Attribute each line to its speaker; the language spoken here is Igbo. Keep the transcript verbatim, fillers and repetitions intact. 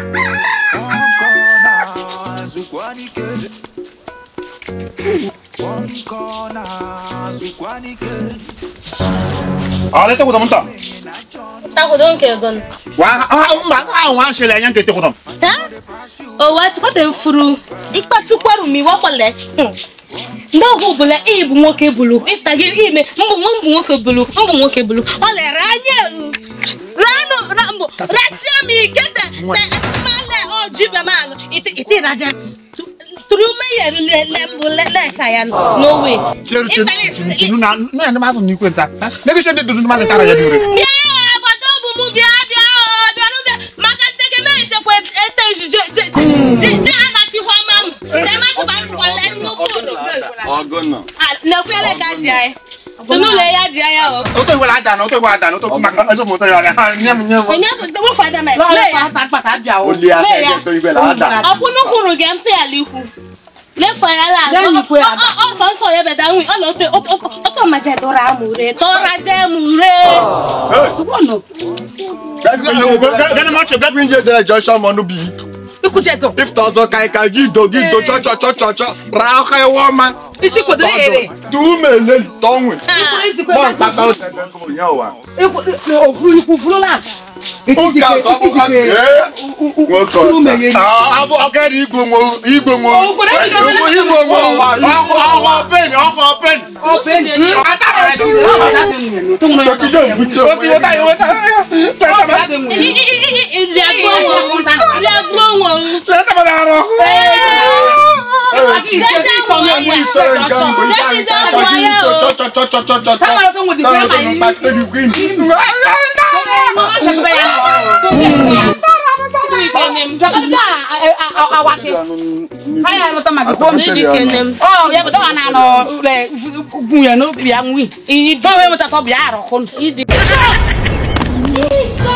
Speaker 1: Ale te kudam ta.
Speaker 2: Ta kudam ke gon.
Speaker 1: Wa ma ka wa se le yan ke te kudam.
Speaker 2: Ha? O wa ti ko te furu. Ipa ti kwaru mi wo pole. Ndo ho bole e bu nwoke bulu. If ta give ime mbu mbu nwoke bulu. Mbu nwoke bulu. O le ranye. Rano rambo. Rasia mi kete. Male o jibe malo. Iti iti raja. Through me le le le le kaya no way.
Speaker 1: Tinu na na na maso ni kwenta. Maybe she dey do maso tara ya dure.
Speaker 2: Yeah, but do bu mu bia bia o bia no bia maka tege me te kwe ete je je ana ti ho mam. Dem ma ti ba ti wala no fodo.
Speaker 3: Ogona.
Speaker 2: Ah, na kwe le ka di ai. Tinu le ya di ai o.
Speaker 1: O to wala da no, o to wala da no, to maka aso mo to ya. Nyam nyam.
Speaker 2: Nyam wo fada me. Le ya
Speaker 3: ta pa ta bia o. O le ya to ibe la da.
Speaker 2: Opunu kuru ge mpe aliku. Le fayala o o so so ye be da wi o lo te o to ma je dora amure to ra je mure eh wono
Speaker 1: gana ma che get me je de Joshua mo no bi
Speaker 2: iku je to
Speaker 1: if thousand kai kai gido gido cho cho cho cho cho ra kai wo ma
Speaker 2: iti ko dele
Speaker 1: du me le tonwe mo ta ta o te ko yan wa
Speaker 2: o furu iku furu las
Speaker 1: o ka to ko ka e wo ko ah abo agari igbo mo igbo mo igbo mo o pen o pen
Speaker 2: o pen
Speaker 1: ata ra ti to mo to ki do fucho o ki o ta o ta
Speaker 2: ile agbo ile agbo won
Speaker 1: le ta ma la ro
Speaker 2: Jesus.